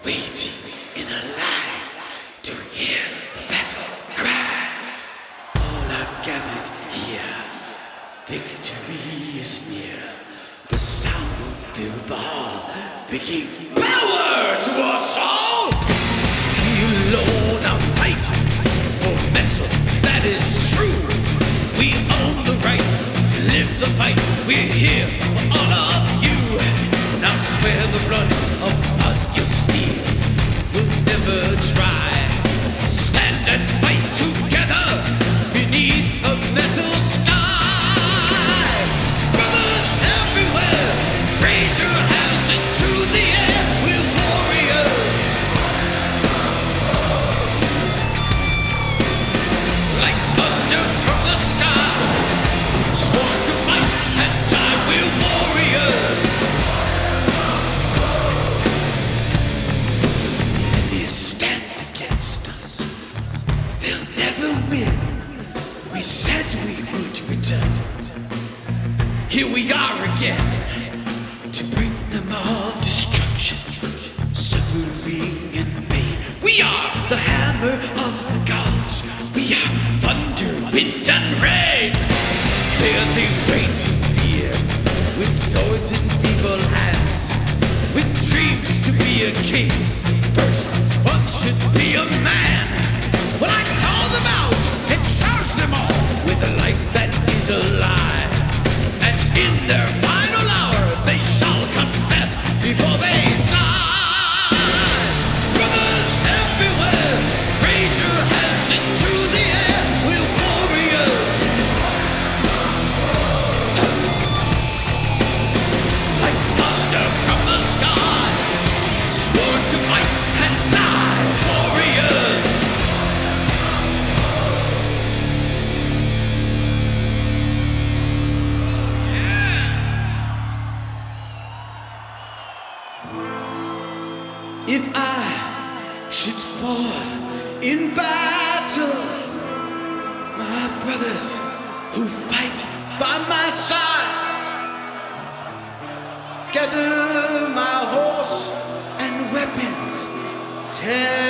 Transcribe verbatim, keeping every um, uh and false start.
waiting in a line to hear the battle cry. All are gathered here, victory is near. The sound will fill the hall, bringing power to us all. We alone are fighting for metal that is true. We own the right to live the fight. We're here for all of you. Now swear the blood upon your steel will never dry. Stand and fight together beneath a metal sky. Brothers everywhere, raise your hands into the air. We're warriors. Like thunder from the sky, sworn to fight and die. We're warriors. We said we would return. Here we are again to bring them all destruction, suffering and pain. We are the hammer of the gods. We are thunder, wind and rain. There they wait in fear, with swords in feeble hands, with dreams to be a king. First, one should be a man. Well, I call them out and charge them all with a light that is a lie. And in their final hour they shall confess before they die. Brothers everywhere, raise your hands into the air. We're warriors. Like thunder from the sky, sworn to fight and die. Warriors. If I should fall in battle, my brothers who fight by my side, gather my horse and weapons, tear